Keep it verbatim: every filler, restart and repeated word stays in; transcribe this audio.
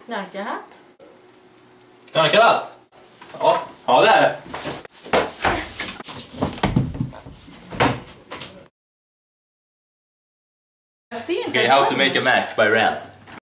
Knarkarhatt. Knarkarhatt? Ja, ja det är det. Jag ser inte. Okay, How to make a Mac by Ren.